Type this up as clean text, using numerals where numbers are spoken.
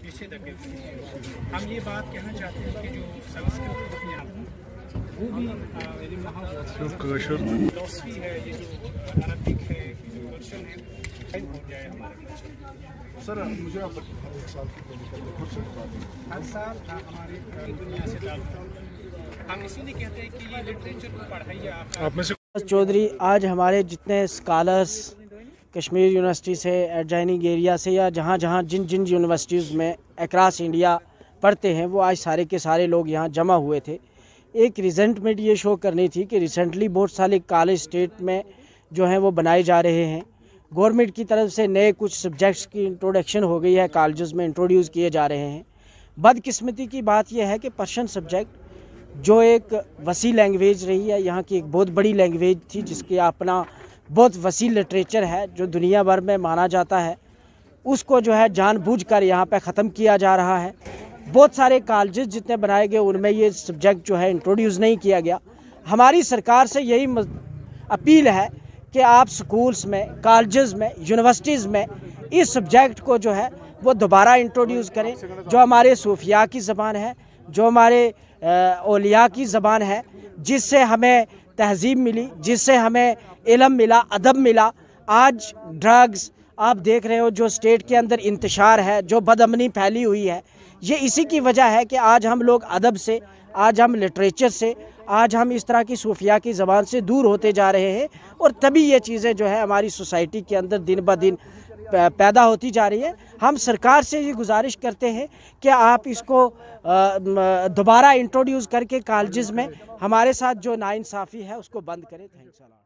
पीछे धकेलते हैं। हम ये बात कहना चाहते हैं कि जो संस्कृत वो भी फिलॉसफी है, ये जो अरबिक है, जो वर्षन है, हो जाए हमारे। सर मुझे आप एक साल की हर साल हमारे दुनिया से हम इसीलिए कहते हैं कि ये लिटरेचर को पढ़ाइए। आप में से चौधरी, आज हमारे जितने स्कॉलर्स कश्मीर यूनिवर्सिटी से, एडजॉइनिंग एरिया से, या जहाँ जहाँ जिन जिन यूनिवर्सिटीज़ में अक्रॉस इंडिया पढ़ते हैं, वो आज सारे के सारे लोग यहाँ जमा हुए थे। एक रिजेंटमेंट ये शो करनी थी कि रिसेंटली बहुत सारे कॉलेज स्टेट में जो हैं वो बनाए जा रहे हैं। गवर्नमेंट की तरफ से नए कुछ सब्जेक्ट्स की इंट्रोडक्शन हो गई है, कॉलेजेस में इंट्रोड्यूस किए जा रहे हैं। बदकिस्मती की बात यह है कि पर्शियन सब्जेक्ट जो एक वसी लैंग्वेज रही है, यहाँ की एक बहुत बड़ी लैंग्वेज थी, जिसके अपना बहुत वसी लिटरेचर है जो दुनिया भर में माना जाता है, उसको जो है जानबूझकर यहाँ पे ख़त्म किया जा रहा है। बहुत सारे कॉलेजेस जितने बनाए गए उनमें ये सब्जेक्ट जो है इंट्रोड्यूस नहीं किया गया। हमारी सरकार से यही अपील है कि आप स्कूल्स में, कॉलेजेस में, यूनिवर्सिटीज़ में इस सब्जेक्ट को जो है वो दोबारा इंट्रोड्यूस करें। जो हमारे सूफिया की ज़बान है, जो हमारे औलिया की ज़बान है, जिससे हमें तहज़ीब मिली, जिससे हमें इल्म मिला, अदब मिला। आज ड्रग्स आप देख रहे हो जो स्टेट के अंदर इंतशार है, जो बदअमनी फैली हुई है, ये इसी की वजह है कि आज हम लोग अदब से, आज हम लिटरेचर से, आज हम इस तरह की सूफिया की ज़बान से दूर होते जा रहे हैं। और तभी ये चीज़ें जो है हमारी सोसाइटी के अंदर दिन ब दिन पैदा होती जा रही है। हम सरकार से ये गुजारिश करते हैं कि आप इसको दोबारा इंट्रोड्यूस करके कॉलेजेस में हमारे साथ जो नाइंसाफ़ी है उसको बंद करें। थैंक्स।